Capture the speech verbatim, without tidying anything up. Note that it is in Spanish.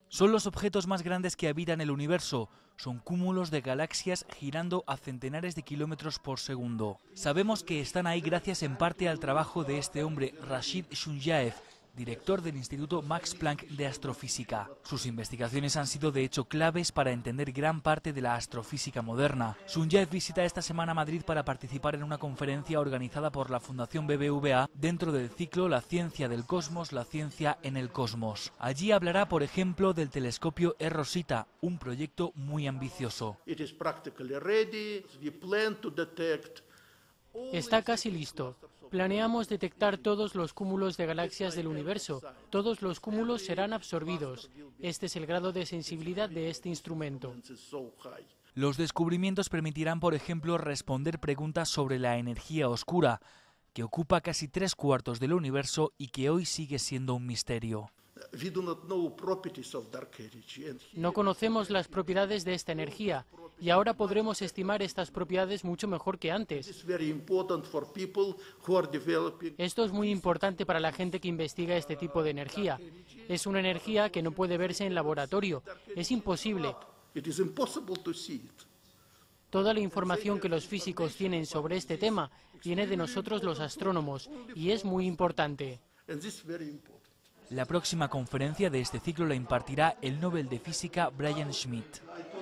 Son los objetos más grandes que habitan el universo. Son cúmulos de galaxias girando a centenares de kilómetros por segundo. Sabemos que están ahí gracias en parte al trabajo de este hombre, Rashid Shunyaev, director del Instituto Max Planck de Astrofísica. Sus investigaciones han sido de hecho claves para entender gran parte de la astrofísica moderna. Shunyaev visita esta semana Madrid para participar en una conferencia organizada por la Fundación B B V A dentro del ciclo La ciencia del cosmos, la ciencia en el cosmos. Allí hablará, por ejemplo, del telescopio eROSITA, un proyecto muy ambicioso. Está casi listo. Planeamos detectar todos los cúmulos de galaxias del universo. Todos los cúmulos serán absorbidos. Este es el grado de sensibilidad de este instrumento. Los descubrimientos permitirán, por ejemplo, responder preguntas sobre la energía oscura, que ocupa casi tres cuartos del universo y que hoy sigue siendo un misterio. No conocemos las propiedades de esta energía y ahora podremos estimar estas propiedades mucho mejor que antes. Esto es muy importante para la gente que investiga este tipo de energía. Es una energía que no puede verse en laboratorio. Es imposible. Toda la información que los físicos tienen sobre este tema viene de nosotros los astrónomos y es muy importante. La próxima conferencia de este ciclo la impartirá el Nobel de Física Brian Schmidt.